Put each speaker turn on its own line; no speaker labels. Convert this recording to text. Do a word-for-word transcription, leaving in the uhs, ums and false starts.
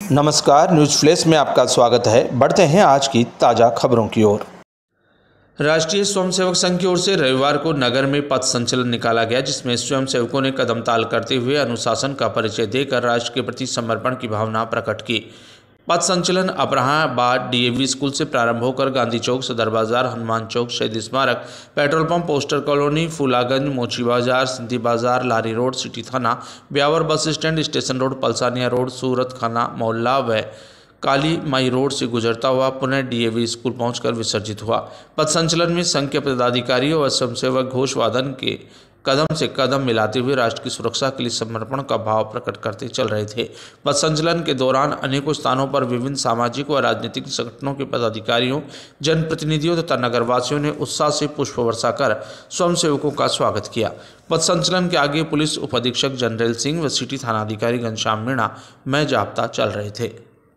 नमस्कार, news flash में आपका स्वागत है। बढ़ते हैं आज की ताज़ा खबरों की ओर। राष्ट्रीय स्वयंसेवक संघ की ओर से रविवार को नगर में पथ संचलन निकाला गया, जिसमें स्वयंसेवकों ने कदम ताल करते हुए अनुशासन का परिचय देकर राष्ट्र के प्रति समर्पण की भावना प्रकट की। पथ संचलन अपराह बाद डीएवी स्कूल से प्रारंभ होकर गांधी चौक, सदर बाजार, Hanuman Chowk, Shaheed Smarak, petrol pump, poster colony, Phulaganj, Mochi Bazaar, Sindhi बाजार, लारी रोड, सिटी थाना, Beawar bus stand, station road, Palsania road, Surat Khana Mohalla व काली माई रोड से गुजरता हुआ पुनः डीएवी स्कूल पहुंचकर विसर्जित हुआ। पथ संचलन में संघ के पदाधिकारियों व स्वयंसेवक घोष वादन के कदम से कदम मिलाते हुए राष्ट्र की सुरक्षा के लिए समर्पण का भाव प्रकट करते चल रहे थे। पथ संचलन के दौरान अनेकों स्थानों पर विभिन्न सामाजिक व राजनीतिक संगठनों के पदाधिकारियों, जनप्रतिनिधियों तथा नगरवासियों ने उत्साह से पुष्प वर्षा कर स्वयंसेवकों का स्वागत किया। पथ संचलन के आगे पुलिस उप अधीक्षक जनरल सिंह व सिटी थानाधिकारी घनश्याम मीणा में जाब्ता चल रहे थे।